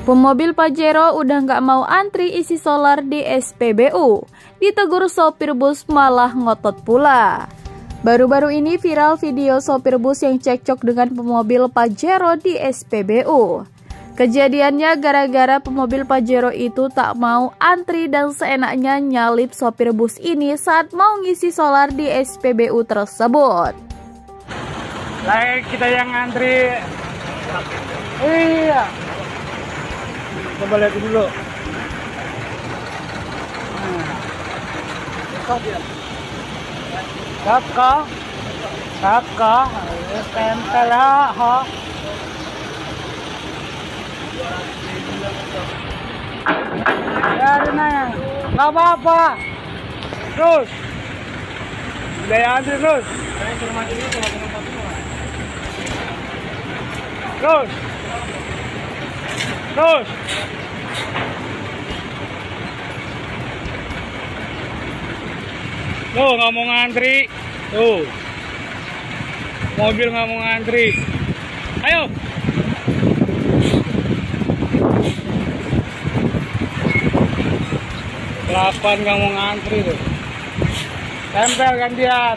Pemobil Pajero udah nggak mau antri isi solar di SPBU. Ditegur sopir bus malah ngotot pula. Baru-baru ini viral video sopir bus yang cekcok dengan pemobil Pajero di SPBU. Kejadiannya gara-gara pemobil Pajero itu tak mau antri dan seenaknya nyalip sopir bus ini saat mau ngisi solar di SPBU tersebut. Kita yang antri. Iya. Coba lihat dulu. Kakak, tempel ha. Ya, Rina, nggak apa-apa. Terus, udah antri terus. Terus. Tuh nggak mau ngantri. Tuh. Mobil nggak mau ngantri. Ayo. Delapan nggak mau ngantri tuh. Tempel gantian.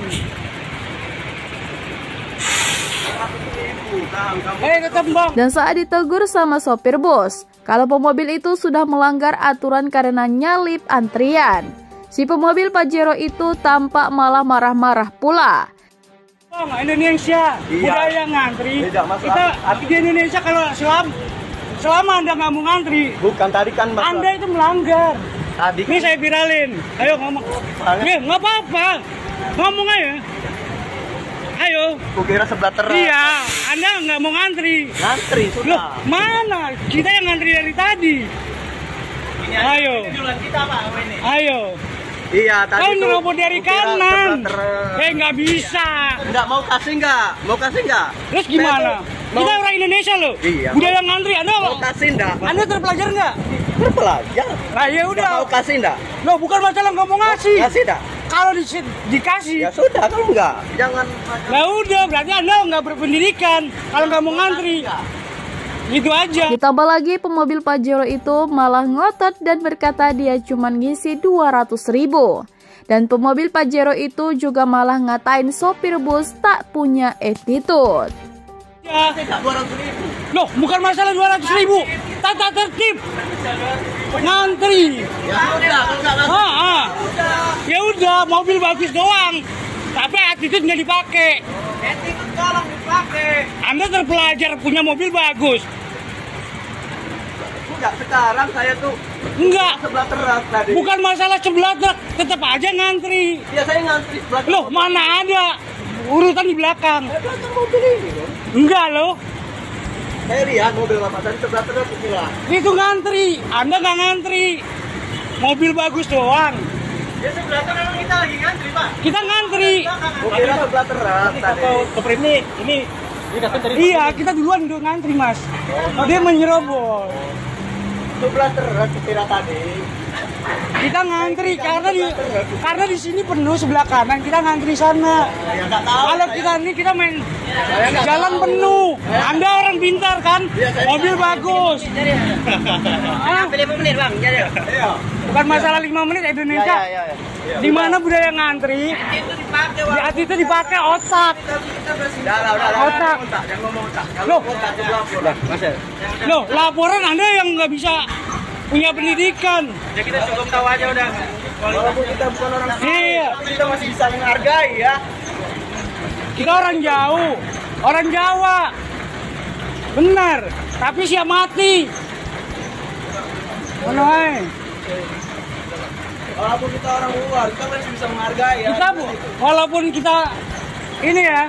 Dan saat ditegur sama sopir bus, kalau pemobil itu sudah melanggar aturan karena nyalip antrian. Si pemobil Pajero itu tampak malah marah-marah pula. Indonesia, budaya ngantri. Kita di Indonesia kalau selama Anda nggak mau ngantri, bukan tadi kan Mas, Anda itu melanggar. Tadi ini saya viralin. Ayo ngomong. Nggak apa-apa. Ngomong aja. Ayo. Kukira sebelah terang. Iya, Anda nggak mau ngantri. Ngantri sudah. Loh, mana? Kita yang ngantri dari tadi. Ayo. Ayo. Iya, tadi kau nyerobot dari kanan. Nggak bisa. Nggak mau kasih nggak? Mau kasih nggak? Terus gimana? Kita orang Indonesia loh. Iya. Budaya ngantri. Anda mau kasih nggak? Anda terpelajar nggak? Terpelajar. Nah ya udah. Mau kasih nggak? Loh, bukan masalah nggak mau ngasih. Kasih nggak? Kalau dikasih. Ya sudah, kalau nggak, jangan. Nah udah, berarti Anda nggak berpendidikan. Kalau nggak mau ngantri. Gitu aja. Ditambah lagi pemobil Pajero itu malah ngotot dan berkata dia cuma ngisi 200.000. Dan pemobil Pajero itu juga malah ngatain sopir bus tak punya attitude. Ya, 200.000. Loh, bukan masalah 200.000. Tata tertib. Ngantri. Ya udah, kalau nggak ya udah, mobil bagus doang. Tapi attitude nggak dipakai. attitude tolong dipakai. Anda terpelajar punya mobil bagus. Enggak, sekarang saya tuh enggak sebelah truk tadi. Bukan masalah sebelah truk, tetap aja ngantri. Ya saya ngantri sebelah truk. Loh, mana ada urutan di belakang? Belakang mobil ini loh. Enggak loh. Saya lihat mobil Bapak tadi sebelah truk hilang. Itu ngantri, Anda nggak ngantri. Mobil bagus doang. Ya sebelah truk memang kita lagi ngantri, Pak. Kita ngantri. Mobil sebelah truk tadi. Koper ini iya, kita duluan udah ngantri, Mas. Dia menyerobot. Sebelah truk kira tadi. Kita ngantri karena di sini penuh sebelah kanan, kita ngantri sana. Ya nggak tahu. Kalau kita ini kita main jalan penuh. Anda orang pintar kan? Mobil bagus. Pilih 5 menit, Bang. Iya. Bukan masalah 5 menit Indonesia. Di mana budaya ngantri? Itu dipakai otak. Otak. Jangan ngomong otak. Loh, laporan Anda yang nggak bisa punya pendidikan. Ya kita cukup tahu aja udah. Walaupun kita bukan orang kaya, iya, tapi kita masih bisa menghargai ya. Kita orang jauh, orang Jawa. Benar, tapi siap mati. Mana? Walaupun kita orang luar, kita masih bisa menghargai ya. Kita walaupun kita ini ya.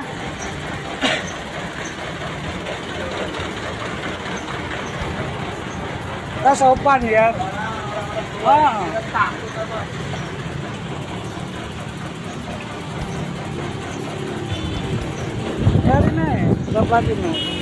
Kita sopan ya. Dari nih, bapak ini.